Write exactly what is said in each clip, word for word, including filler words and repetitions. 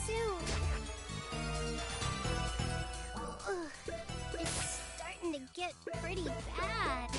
soon. Ugh, it's starting to get pretty bad.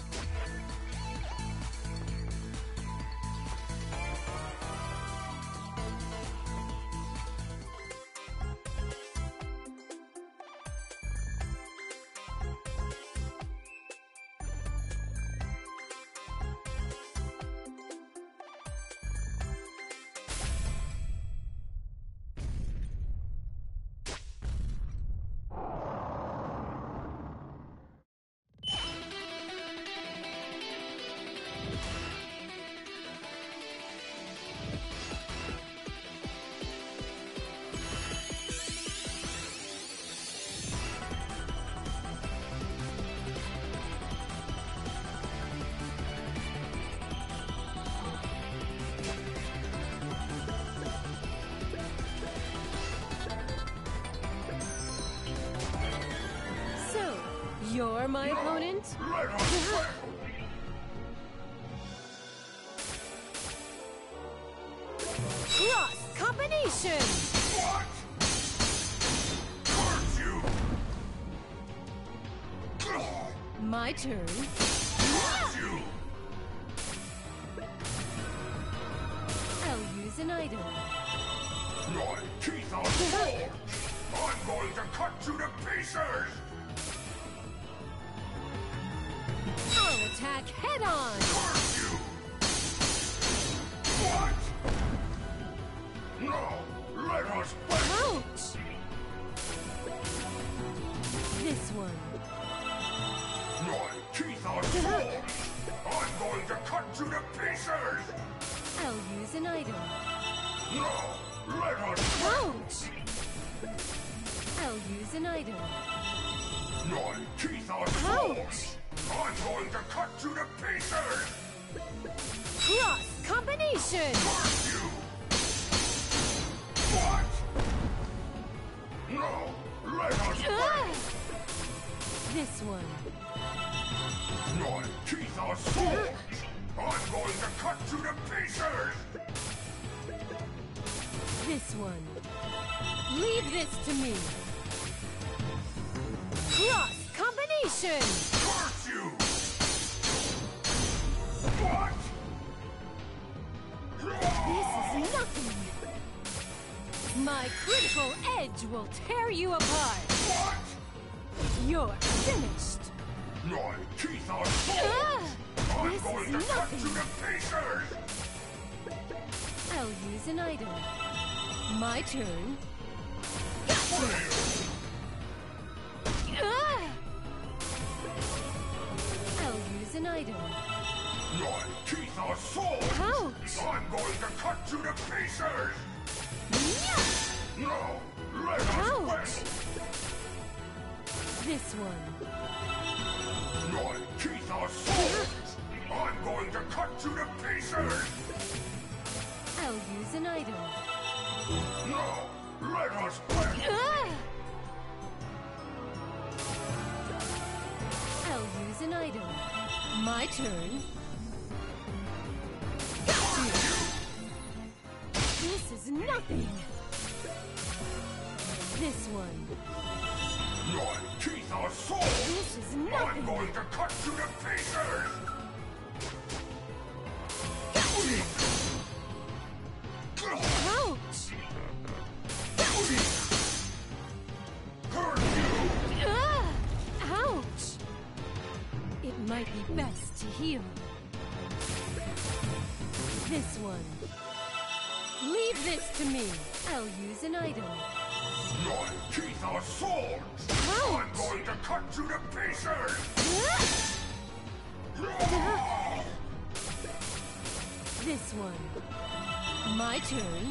You're my no, opponent? Let us Cross combination! What? Hurt you! My turn. Hurt you! I'll use an item. My teeth are forged! I'm going to cut you to pieces! I'll attack head-on! You. What? No! Let us fight! Ouch! This one. My teeth are forged! I'm going to cut you to pieces! I'll use an item. No! Let us fight! Ouch! I'll use an item. My teeth are Ouch! forged! I'm going to cut you to pieces! Cross combination! Hurt you! What? No! Let us Ah! fight! This one. My teeth are forged! I'm going to cut you to pieces! This one. Leave this to me. Cross combination! Hurt you! What? This is nothing. My critical edge will tear you apart. What? You're finished. My teeth are forged! Ah! I'm This going is to cut nothing. you to pieces! I'll use an item. My turn. Fail! Ah! I'll use an item. My teeth are forged! Ouch! I'm going to cut you to pieces! Yeah! No! Let us Ouch! win! This one. My teeth are forged! I'm going to cut you to pieces! I'll use an item. No! Let us win! Ah! I'll use an item. My turn. Got you! This is nothing. This one. My teeth are forged! This is I'm nothing. going to cut you to pieces! Ouch! Hurt you! Ah! Ouch! It might be best to heal. This one. Leave this to me. I'll use an item. My teeth are forged! Ouch! I'm going to cut you to pieces! Ah! This one. My turn.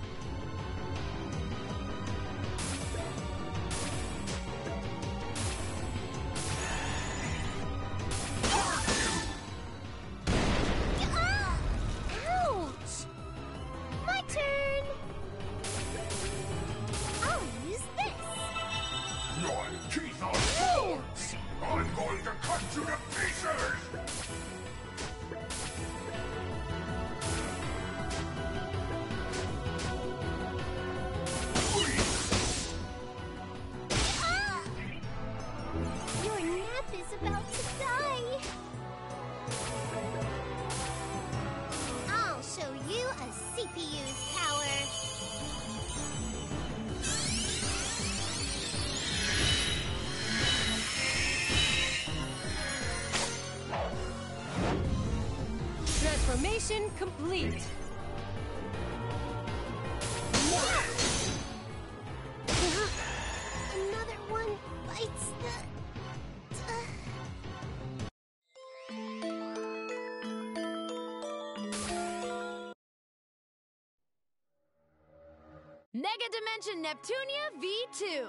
Ah! Ouch! My turn! I'll use this! My teeth are forged! I'm going to cut you to pieces! about to die. I'll show you a C P U's power. Transformation complete. Another one bites the... MegaDimension Neptunia V two.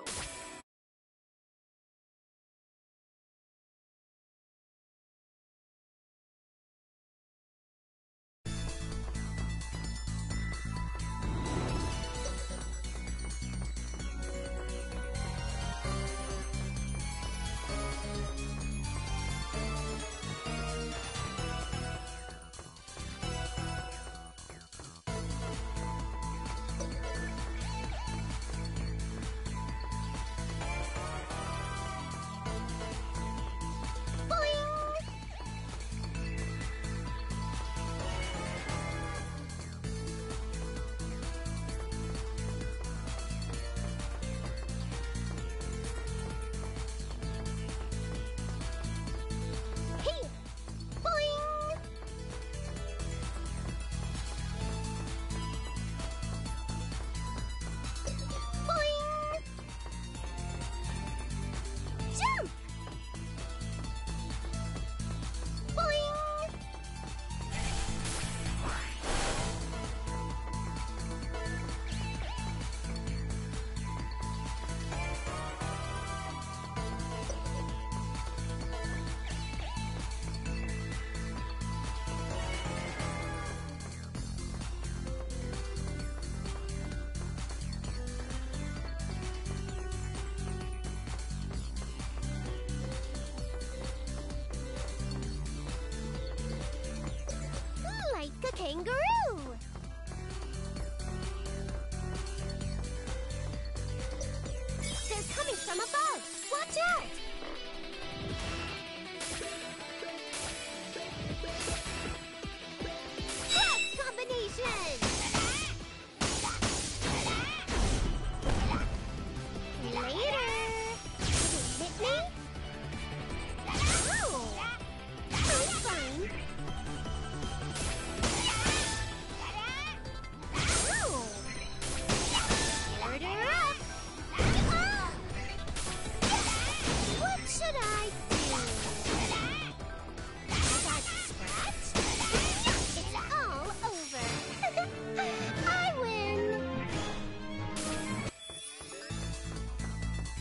Like a kangaroo! They're coming from above! Watch out! Cross combination! Later! Hit me? Oh! I'm fine. Should I do? I got scratched? It's all over. I win.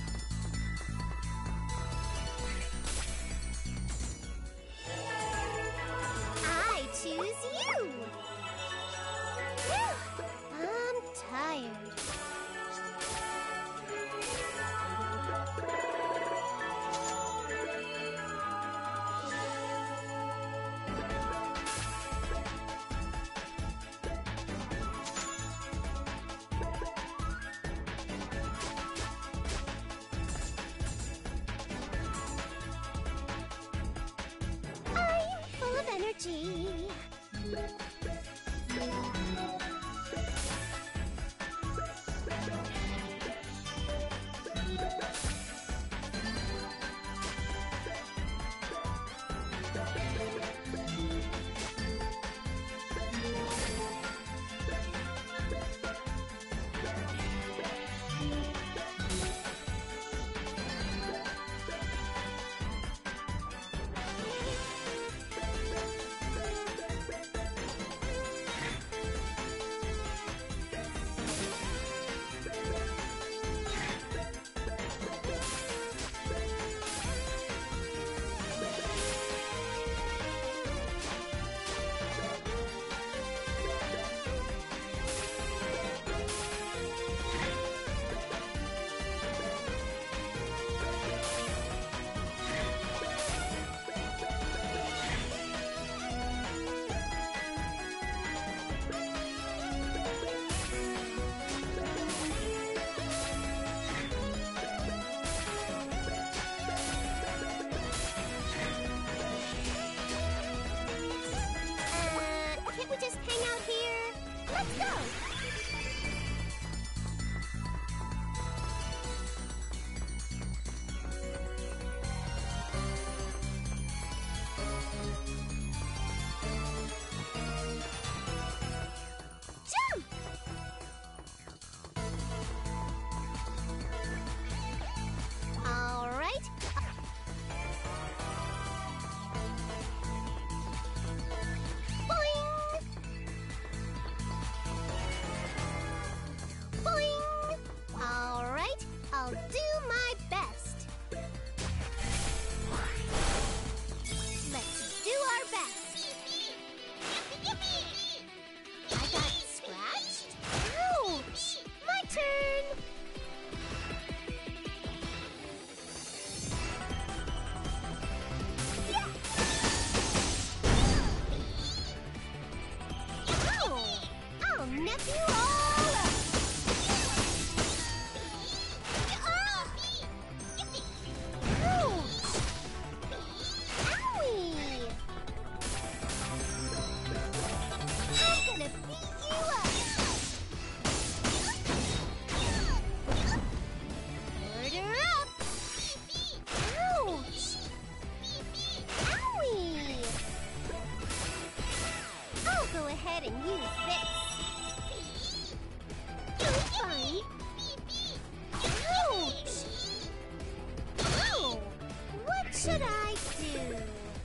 should I do?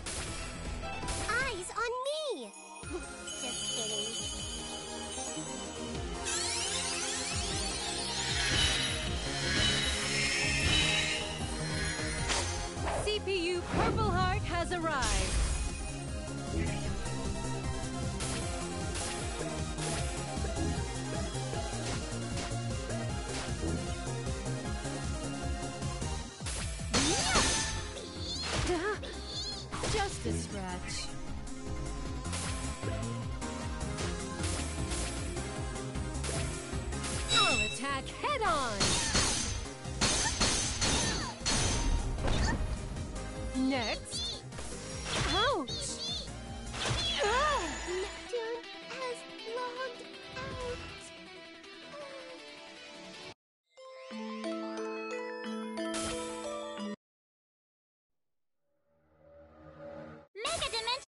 Eyes on me! Just kidding. C P U Purple Heart has arrived. Just a scratch. I'll attack head on. Next. Ouch! Ah! Neptune has logged out. MegaDimension!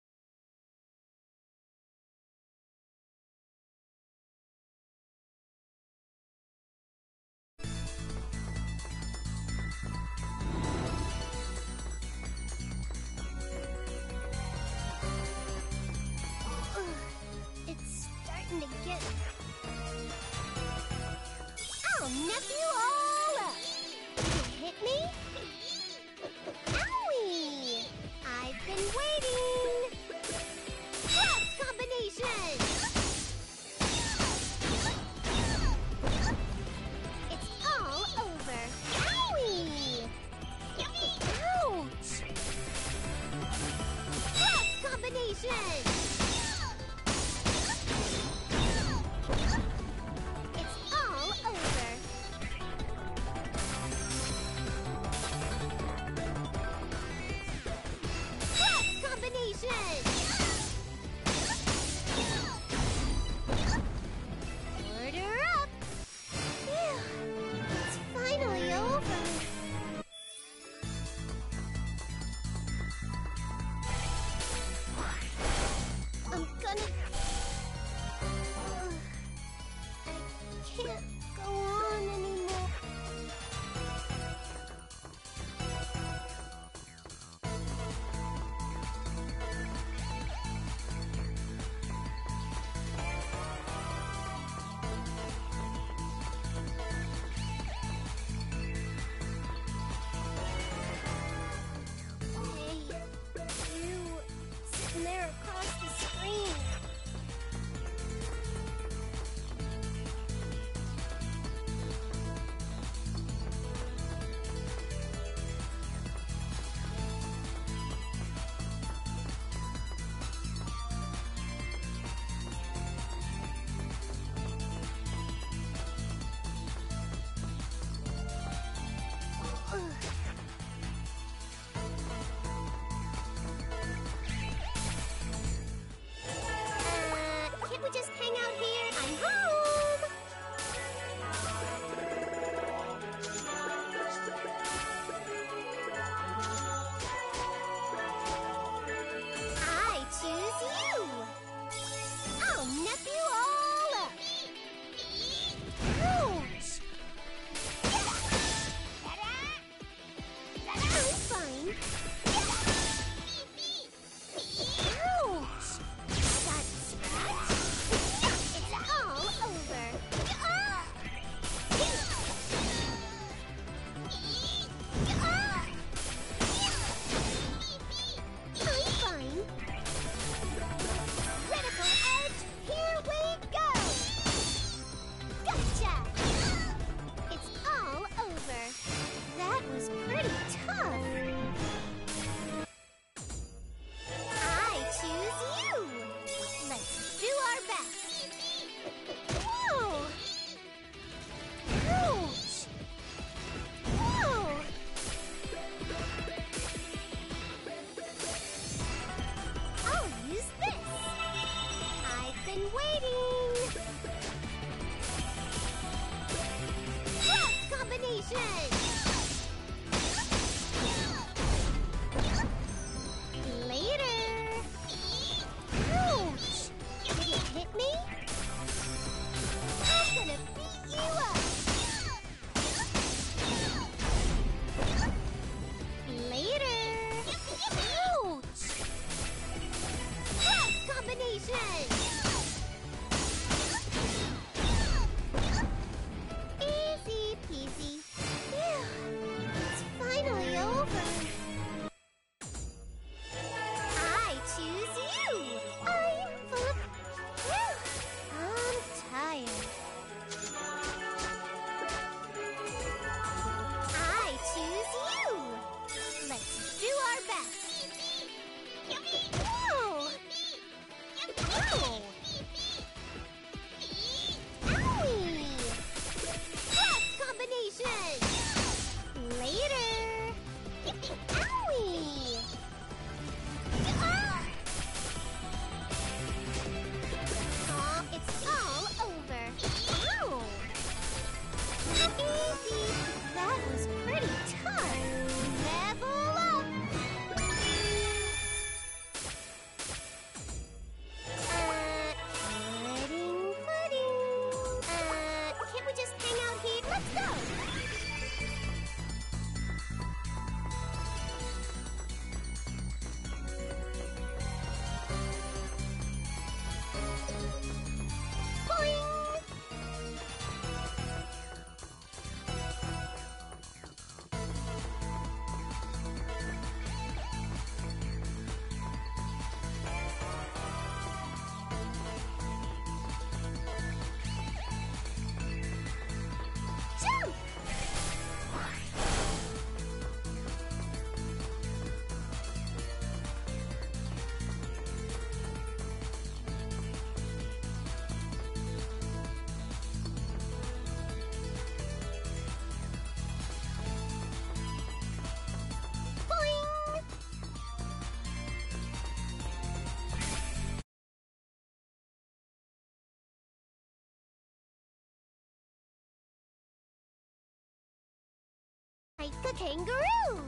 Like a kangaroo!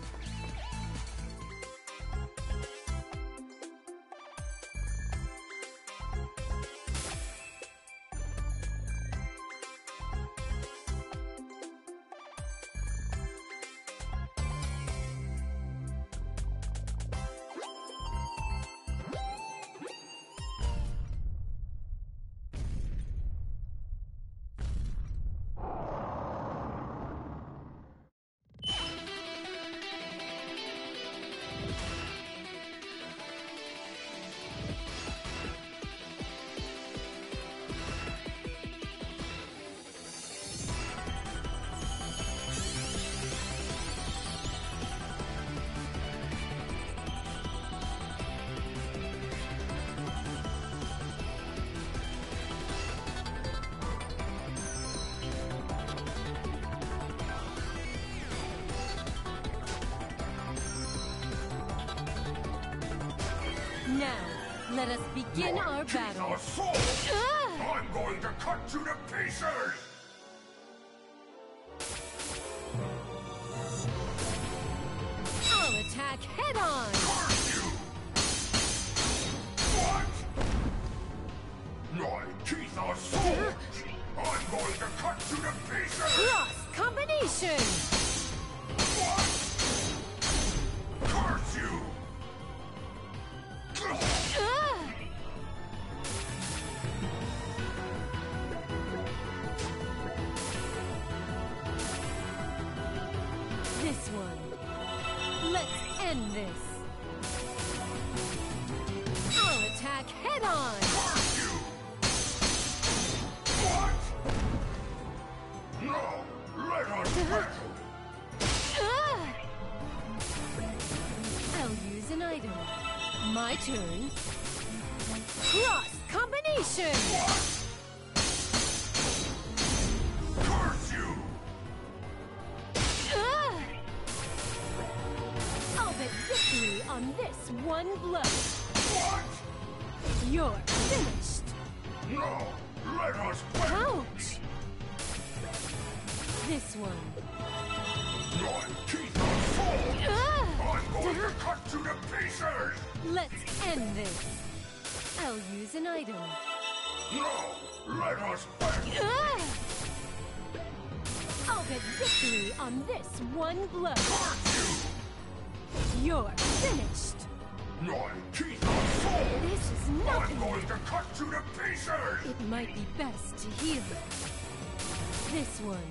Now, let us begin Your our teeth battle. are full. Ah! I'm going to cut you to pieces! I'll attack head-on! Curse you! What? My teeth are swords! I'm going to cut you to pieces! Cross combination! What? Curse you! Ah! This one. Let's end this. I'll attack head-on! Curse you! What? No! Let us battle! Ah! I'll use an item. My turn. Cross combination! What? Curse you! Ah! I'll bet victory on this one blow. What? You're finished. No! Let us battle! Ouch! This one. Your teeth are full! Ah! I'm going to cut you to pieces! Let's end this. I'll use an item. No! Let us battle! Ah! I'll bet victory on this one blow. Curse You're finished. you! Your teeth are full! This is I'm nothing. going to cut you to pieces! It might be best to heal. This one.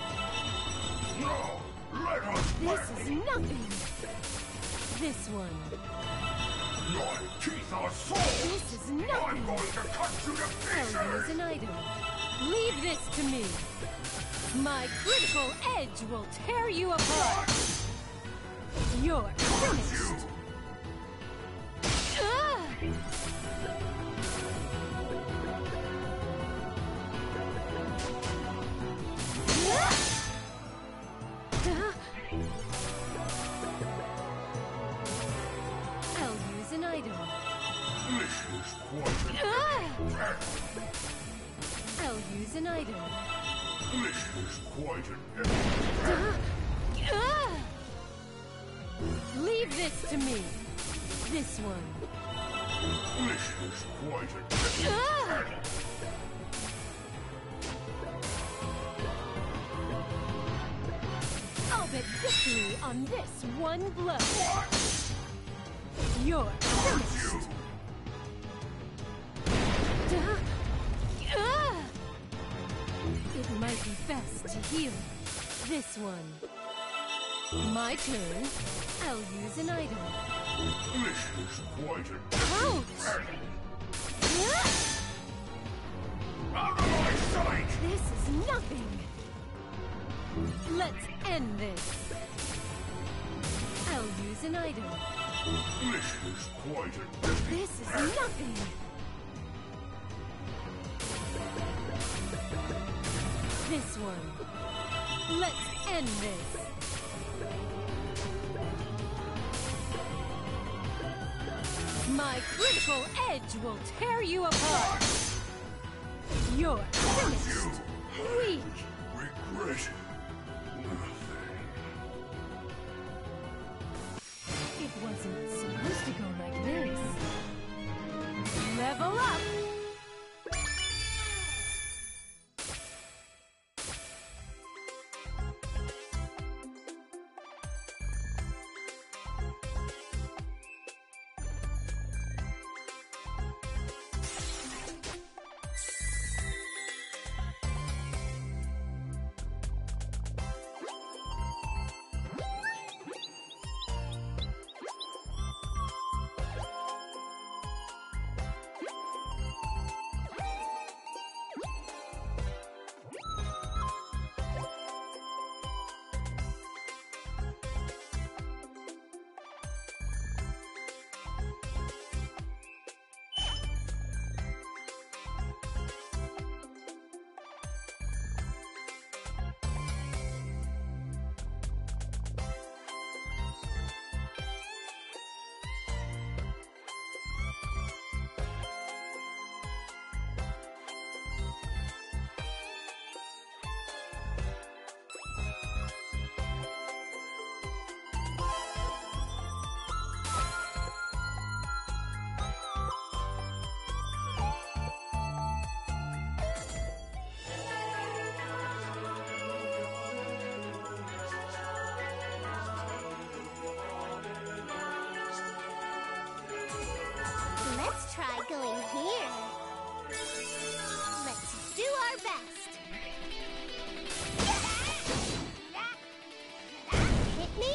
No! Let us This battle! is nothing. This one. Your teeth are full! This is I'm nothing. going to cut you to I'll use pieces! an item. Leave this to me. My critical edge will tear you apart. You're finished. Ah! Ah! I'll use an item. This is quite an Ah! battle! I'll use an item. This is quite an epic battle! Ah! Leave this to me. This one. This is quite an epic Ah! battle! I'll bet victory on this one blow. What? You're Curse finished. you! Ah! It might be best to heal. This one. My turn. I'll use an item. This is quite an Ouch! epic battle! Ah! Out of my sight! This is nothing. Let's end this. I'll use an item. This is quite an epic This is battle! nothing. This one. Let's end this. My critical edge will tear you apart. You're finished. Weak. Regret nothing. wasn't supposed to go like this. Level up! Let's try going here. Let's do our best. Hit me.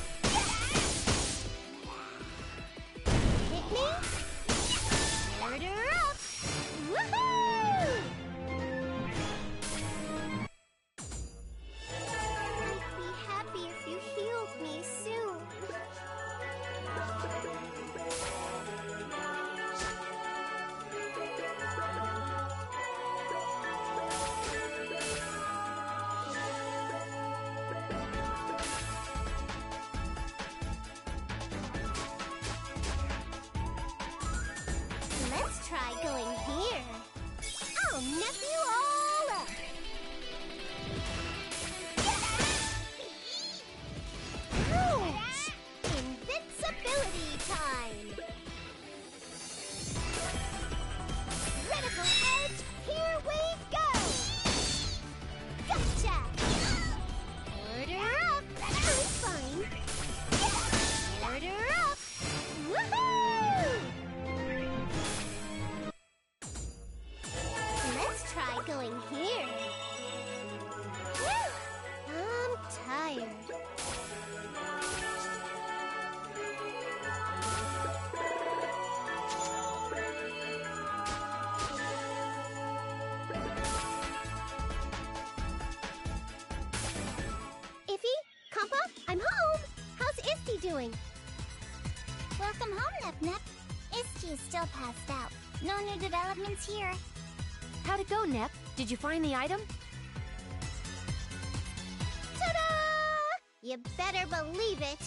Hit me. Order up. Woohoo! I'd be happy if you healed me soon. Let's try going here. I'll nip you all up. Ouch! Invincibility time. Critical edge, here we go. Gotcha. Order up. I'm fine. Order up. Woohoo! Let's try going here. Whew! I'm tired. Iffy? Compa? I'm home! How's Isty doing? Welcome home, Nep Nep. Isty is still passed out. No new developments here. How'd it go, Nep? Did you find the item? Ta-da! You better believe it.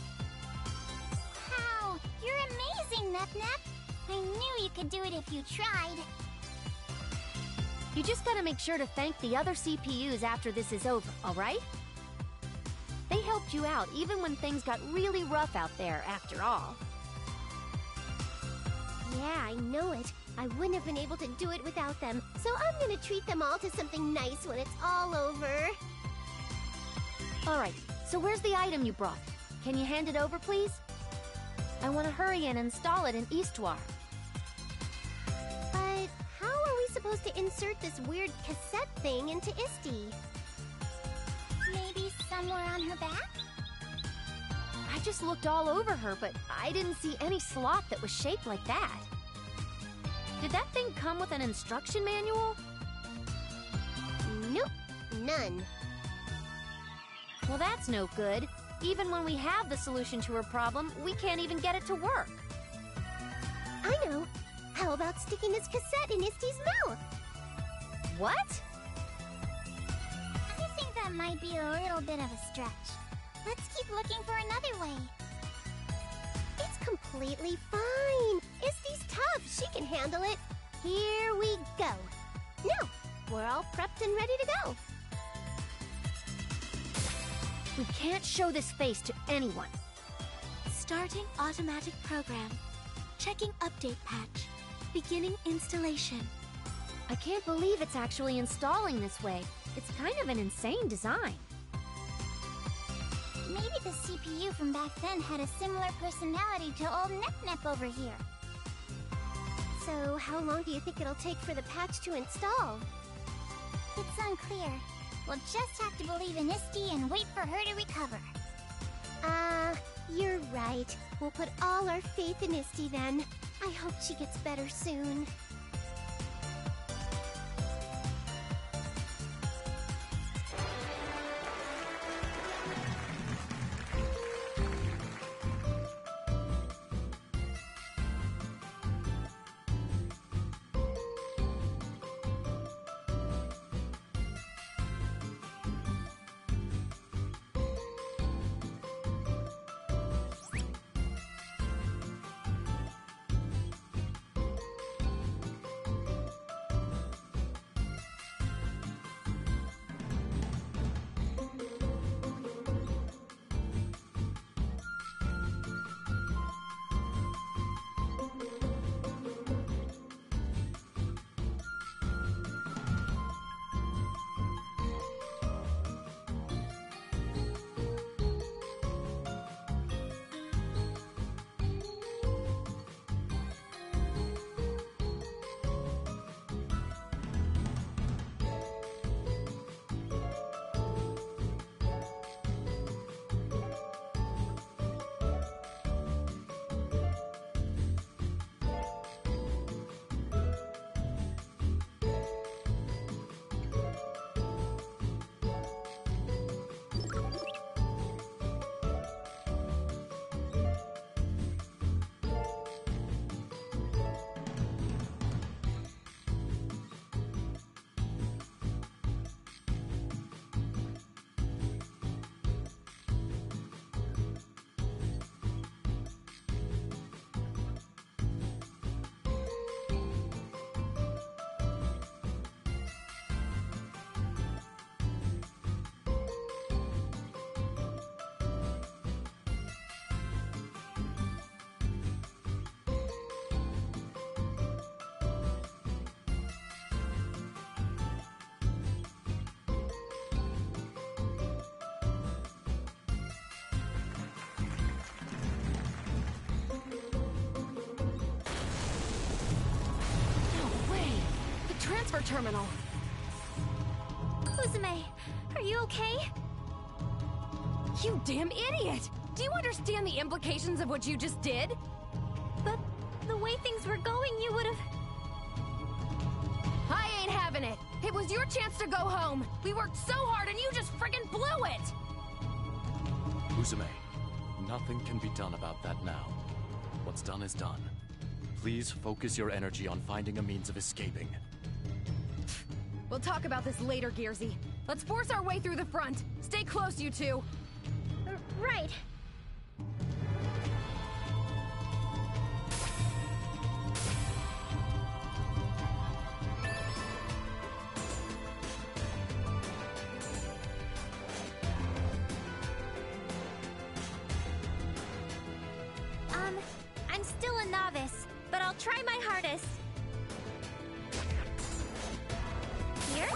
Wow, you're amazing, Nep Nep. I knew you could do it if you tried. You just gotta make sure to thank the other C P Us after this is over, alright? They helped you out even when things got really rough out there, after all. Yeah, I know it. I wouldn't have been able to do it without them, so I'm gonna treat them all to something nice when it's all over. Alright, so where's the item you brought? Can you hand it over, please? I want to hurry and install it in Eastwar. But how are we supposed to insert this weird cassette thing into Isty? Maybe somewhere on her back? I just looked all over her, but I didn't see any slot that was shaped like that. Did that thing come with an instruction manual? Nope, none. Well, that's no good. Even when we have the solution to her problem, we can't even get it to work. I know. How about sticking this cassette in Isty's mouth? What? I think that might be a little bit of a stretch. Let's keep looking for another way. It's completely fine. Isty's tough. She can handle it. Here we go. Now, we're all prepped and ready to go. We can't show this face to anyone. Starting automatic program. Checking update patch. Beginning installation. I can't believe it's actually installing this way. It's kind of an insane design. Maybe the C P U from back then had a similar personality to old Nep-Nep over here. So, how long do you think it'll take for the patch to install? It's unclear. We'll just have to believe in Isty and wait for her to recover. Ah, uh, you're right. We'll put all our faith in Isty then. I hope she gets better soon. Transfer terminal. Uzume, are you okay? You damn idiot! Do you understand the implications of what you just did? But the way things were going, you would've... I ain't having it! It was your chance to go home! We worked so hard and you just friggin' blew it! Uzume, nothing can be done about that now. What's done is done. Please focus your energy on finding a means of escaping. We'll talk about this later, Gearsy. Let's force our way through the front. Stay close, you two. R- right. Um, I'm still a novice, but I'll try my hardest. Here?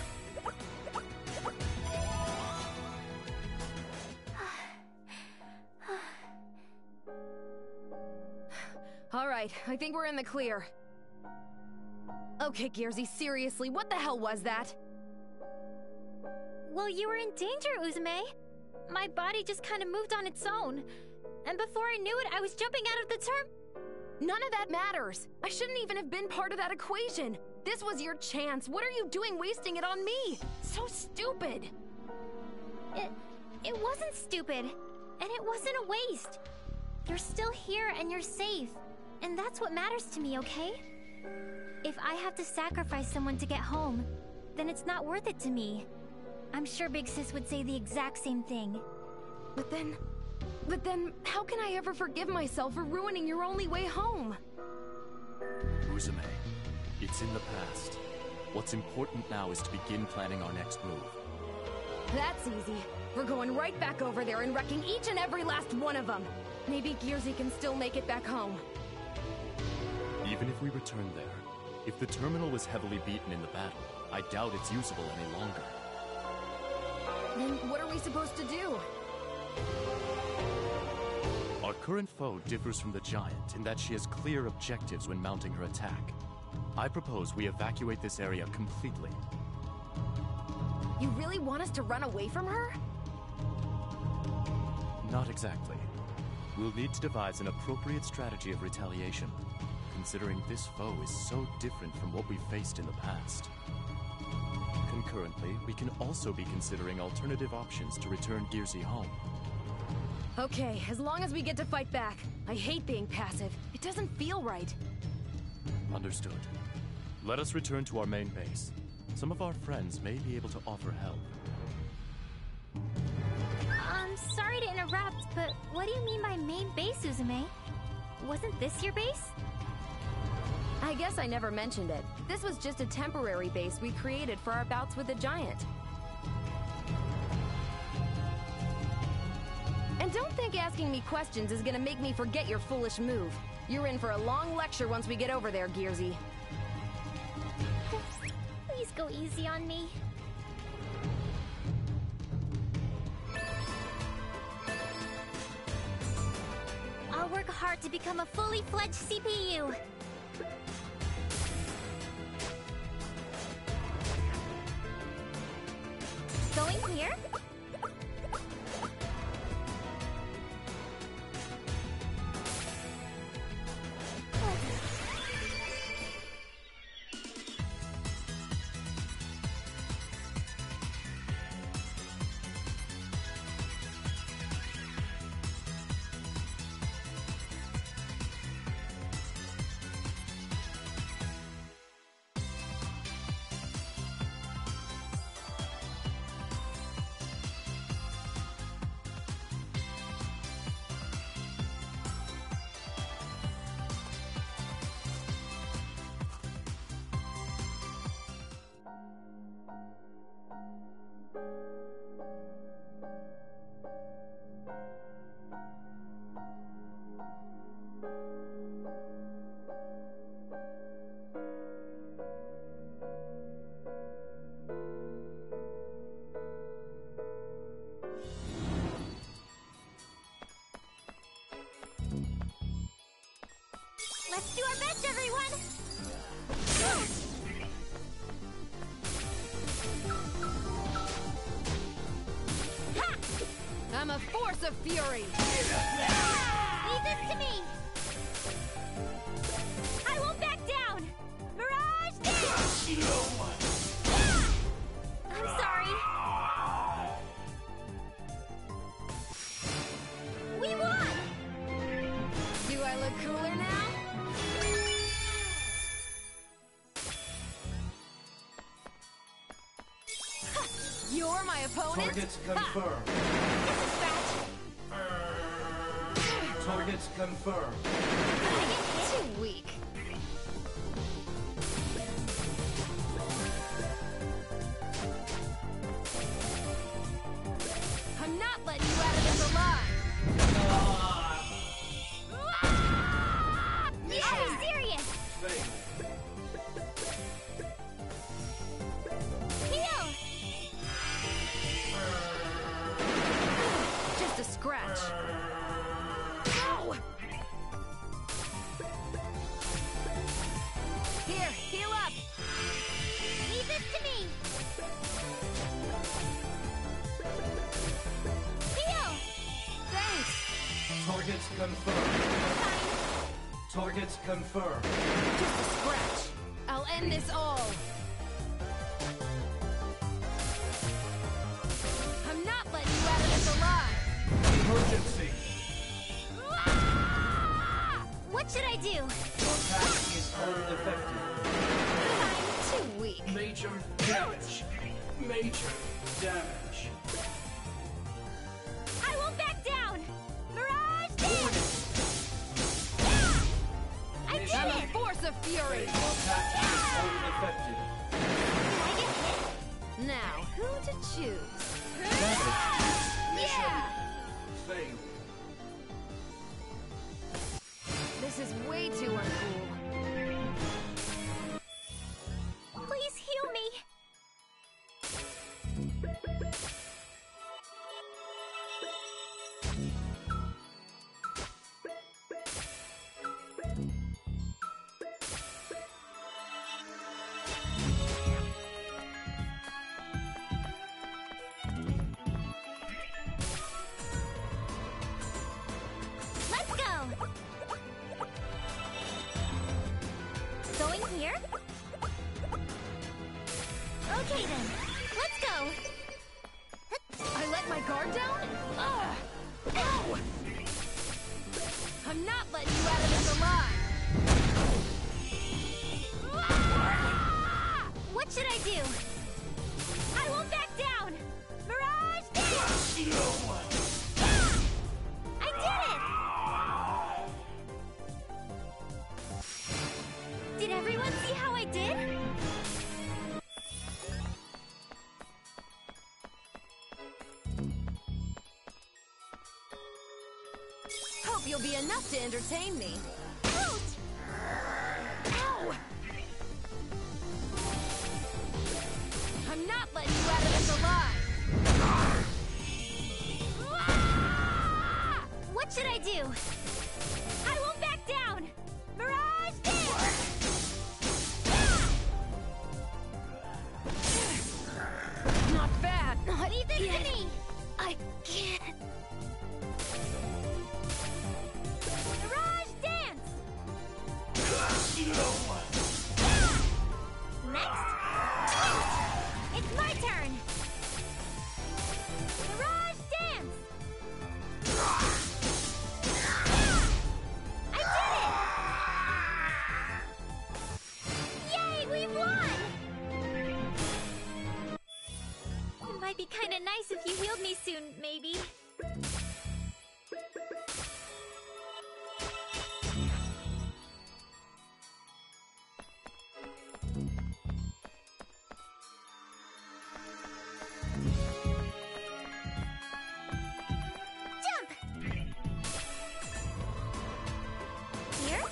All right, I think we're in the clear. Okay, Gearsy, seriously, what the hell was that? Well, you were in danger, Uzume. My body just kind of moved on its own. And before I knew it, I was jumping out of the term... None of that matters. I shouldn't even have been part of that equation. This was your chance. What are you doing wasting it on me? So stupid. It... it wasn't stupid. And it wasn't a waste. You're still here and you're safe. And that's what matters to me, okay? If I have to sacrifice someone to get home, then it's not worth it to me. I'm sure Big Sis would say the exact same thing. But then... But then, how can I ever forgive myself for ruining your only way home? Uzume, it's in the past. What's important now is to begin planning our next move. That's easy. We're going right back over there and wrecking each and every last one of them. Maybe Gearsy can still make it back home. Even if we return there, if the terminal was heavily beaten in the battle, I doubt it's usable any longer. Then what are we supposed to do? Our current foe differs from the Giant in that she has clear objectives when mounting her attack. I propose we evacuate this area completely. You really want us to run away from her? Not exactly. We'll need to devise an appropriate strategy of retaliation, considering this foe is so different from what we've faced in the past. Concurrently, we can also be considering alternative options to return Gearsy home. Okay, as long as we get to fight back. I hate being passive. It doesn't feel right. Understood. Let us return to our main base. Some of our friends may be able to offer help. Um, sorry to interrupt, but what do you mean by main base, Suzume? Wasn't this your base? I guess I never mentioned it. This was just a temporary base we created for our bouts with the Giant. And don't think asking me questions is gonna make me forget your foolish move. You're in for a long lecture once we get over there, Gearsy. Please go easy on me. I'll work hard to become a fully fledged C P U. Going here? Let's do our best, everyone! Ha! I'm a force of fury! Leave this to me! I won't back down! Mirage Dash! I'm sorry. We won! Do I look cooler now? You're my opponent? Targets confirmed. Targets confirmed. Too weak. I'm not letting you out of this alive! Ah! Are you serious? Faith. Heal! Just a scratch. Ow! Here, heal up! Leave this to me! Heal! Thanks! Targets confirmed. Targets confirmed. Just a scratch. I'll end this all. I'm not letting you out of this alive! Emergency. Ah! What should I do? Your attack is unineffective. I'm too weak. Major damage. Major damage. I won't back down! Mirage Dash! Ah! I did I'm it! a force of fury! Your attack is unineffective. Did I get hit? Now, who to choose? is way too uncool. Please heal me! Let's go! Going here? Okay then, let's go! I let my guard down? Ugh! Ow! I'm not letting you out of this alive! Ah! What should I do? I won't back down! Mirage Dance! Ah! I did it! Did everyone see how I did? Hope you'll be enough to entertain me. Ouch! Ow! I'm not letting you out of this alive! Ah! What should I do? I won't back down! Mirage Dance! Ah! Not bad! Leave this to me! I can't! Mirage Dance! Next! It's my turn! Mirage Dance! I did it! Yay, we won! It might be kinda nice if you healed me soon, maybe. Jump! Here?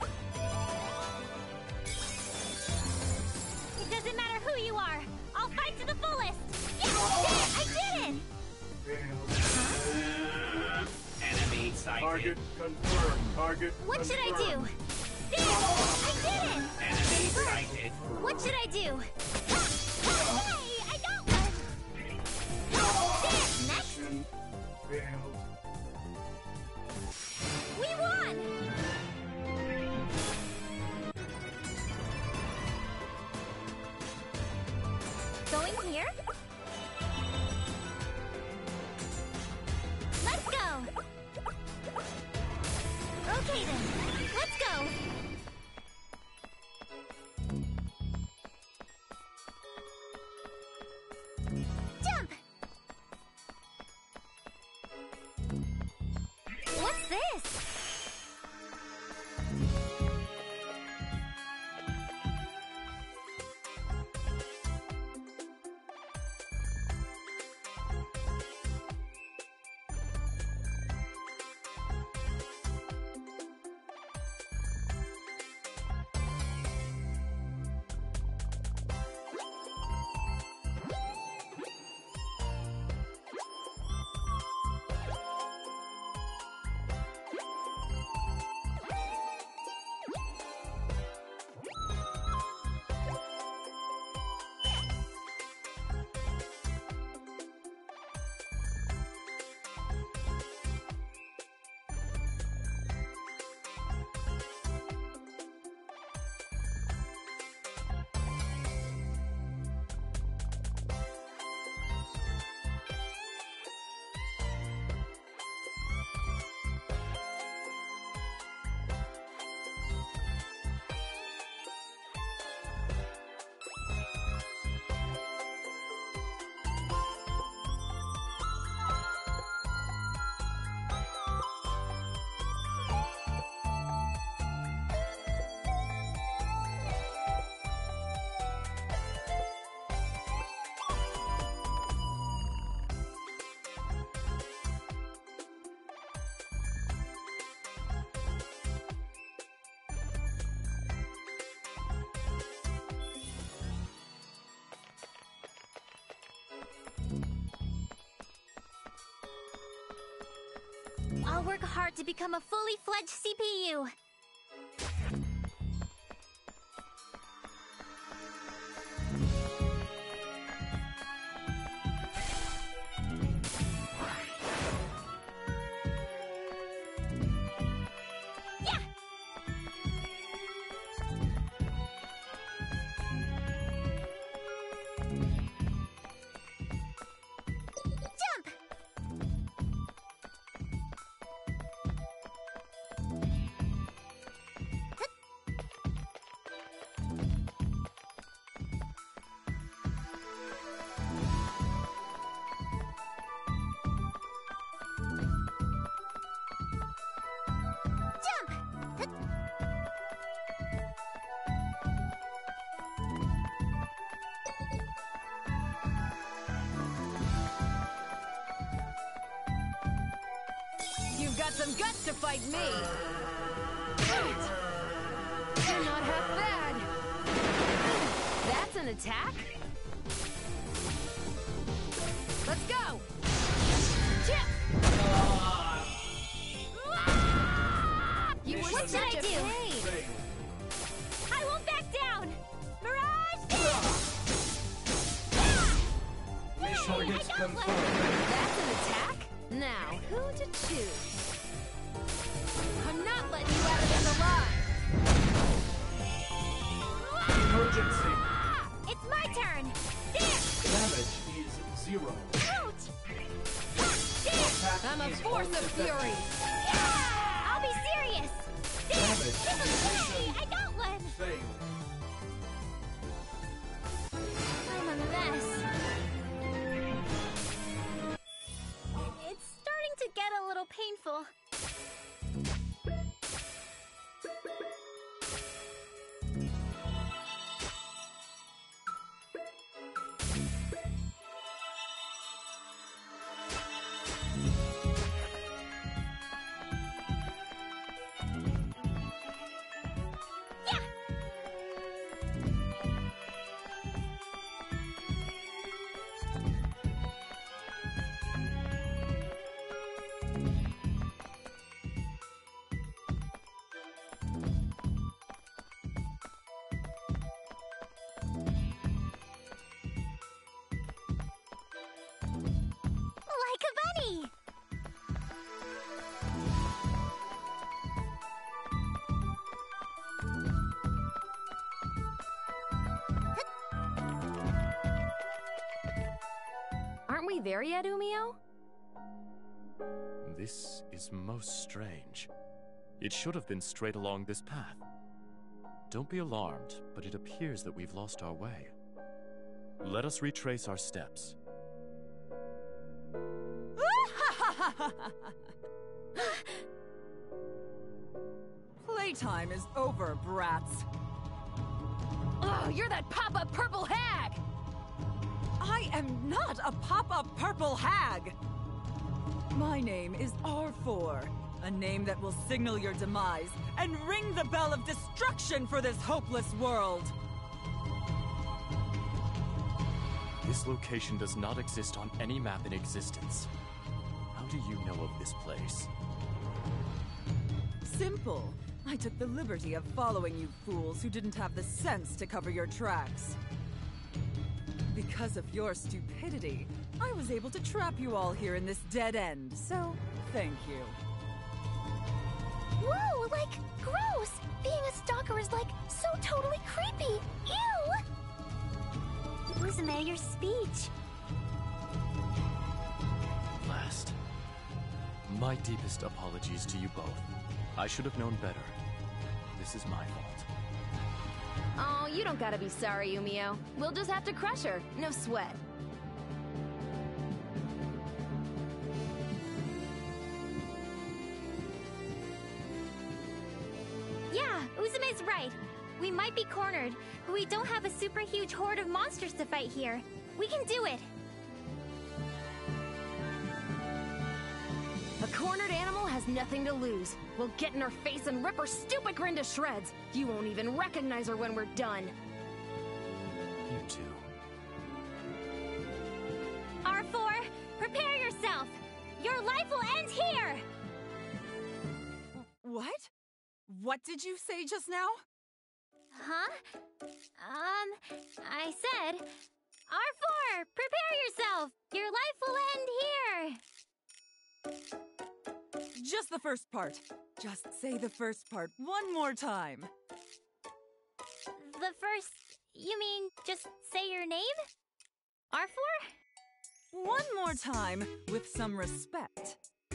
It doesn't matter who you are. I'll fight to the fullest. Yes, there, I did it! Enemy sighted. Target confirmed. Target What should I do? confirmed. There, I did it! Enemy sighted. What should I do? Ha! Ha! Hey, I got one! There, next! Mission failed. We won! Going here? Let's go! Okay then, let's go! Jump! What's this? work hard to become a fully fledged C P U. You've got some guts to fight me! You're not half bad! That's an attack? Let's go! Chip! You were what such should I a do? pain. I won't back down! Mirage! Targets I got confirmed. one! That's an attack? Now, who to choose? I'm not letting you out of this alive! Emergency. Ah! It's my turn! There! Damage is zero. Ouch! Ah, there! Attack I'm a is force of undefended. fury! Yeah! I'll be serious! There! Damage. This is me! I got one! Failed. I'm a mess. It's starting to get a little painful. Like a bunny! Aren't we there yet, Umio? This is most strange. It should have been straight along this path. Don't be alarmed, but it appears that we've lost our way. Let us retrace our steps. Playtime is over, brats. Oh, you're that pop-up purple hag! I am not a pop-up purple hag! My name is Arforie, a name that will signal your demise and ring the bell of destruction for this hopeless world! This location does not exist on any map in existence. How do you know of this place? Simple. I took the liberty of following you fools who didn't have the sense to cover your tracks. Because of your stupidity, I was able to trap you all here in this dead end, so thank you. Whoa, like, gross! Being a stalker is, like, so totally creepy! Ew! Uzume, your speech. Last. My deepest apologies to you both. I should have known better. This is my fault. Oh, you don't gotta be sorry, Umio. We'll just have to crush her. No sweat. Yeah, Uzume's right. We might be cornered, but we don't have a super huge horde of monsters to fight here. We can do it! A cornered animal has nothing to lose. We'll get in her face and rip her stupid grin to shreds. You won't even recognize her when we're done. You too. Arforie, prepare yourself! Your life will end here! What did you say just now? Huh? Um, I said, Arforie, prepare yourself! Your life will end here! Just the first part. Just say the first part one more time. The first... You mean, just say your name? Arforie? One more time, with some respect.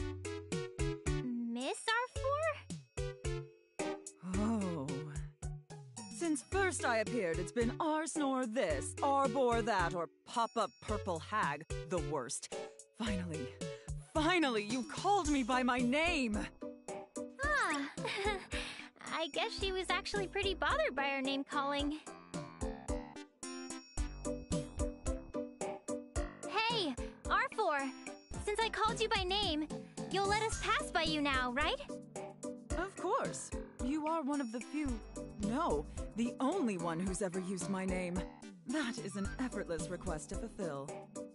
Miss Arforie? Oh. Since first I appeared, it's been Ars nor this, Arbor that, or pop-up purple hag, the worst. Finally, finally, you called me by my name! Ah, I guess she was actually pretty bothered by our name calling. Hey, Arforie, since I called you by name, you'll let us pass by you now, right? Of course. You are one of the few, no, the only one who's ever used my name. That is an effortless request to fulfill.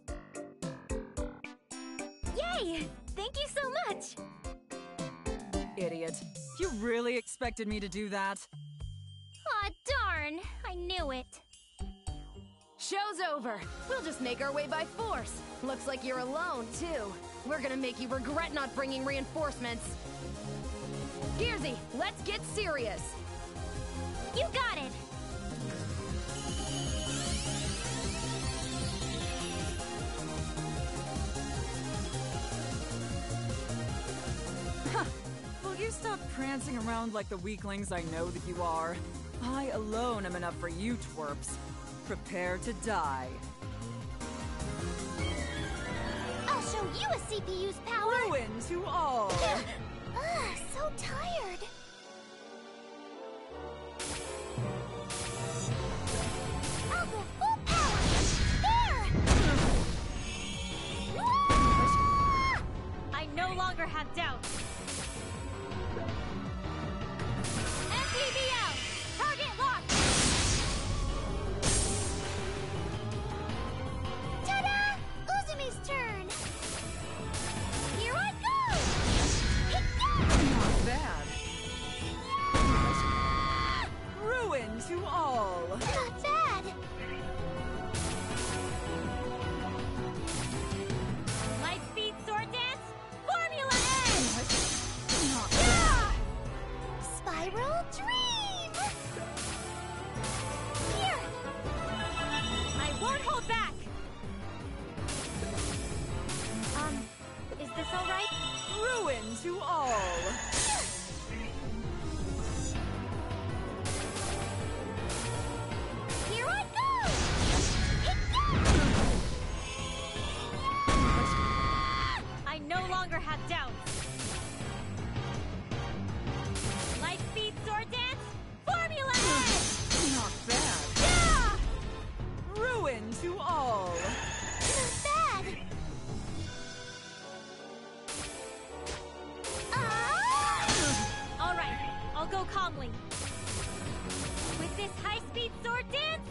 Yay! Thank you so much! Idiot. You really expected me to do that? Aw, darn! I knew it. Show's over. We'll just make our way by force. Looks like you're alone, too. We're gonna make you regret not bringing reinforcements. Gearsy, let's get serious. You got it! Huh. Will you stop prancing around like the weaklings I know that you are? I alone am enough for you twerps. Prepare to die. I'll show you a C P U's power! Ruin to all! Ugh, so tired. I'll go full power! There! Ah! I no longer have doubt. M P B out! Target locked! Ta-da! Uzumi's turn! Here I go! Not bad. Ruin to all! Not bad! Light speed sword dance, Formula A! Not bad. Spiral Dream! Here! I won't hold back! Um, is this alright? Ruin to all! Here I go! I no longer have doubts. Light speed sword dance, Formula A! Not bad. Yeah! Ruin to all! Not bad! Ah! Alright, I'll go calmly. With this high-speed sword dance,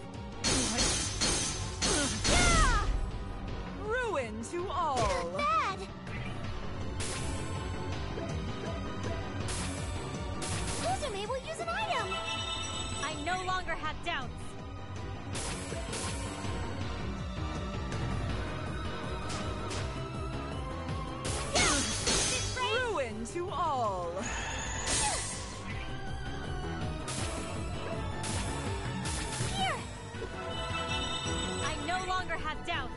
yeah! Ruin to all! Bad! Uzume will use an item! I no longer have doubts. Ruin to all! Here! I no longer have doubts.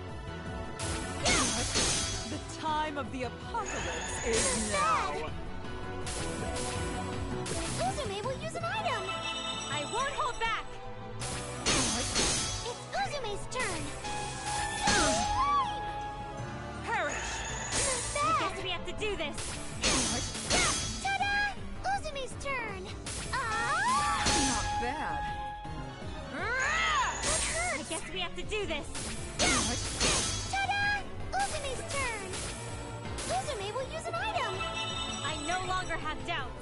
The time of the apocalypse is now! Uzume will use an item! I won't hold back. It's Uzume's turn! Perish! Not I bad! guess we have to do this. Ta-da! Uzume's turn! Ah! Not bad. That I hurts! guess we have to do this. Ta-da! Uzume's turn! Uzume will use an item! I no longer have doubts.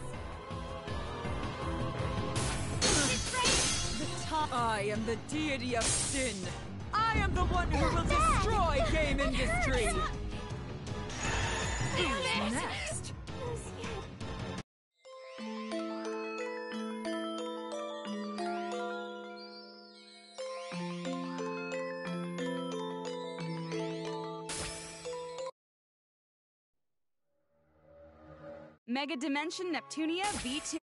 The time I am the deity of sin. I am the one who will Bad. destroy game industry. Damn it. Who's next? I'm scared. MegaDimension Neptunia V two.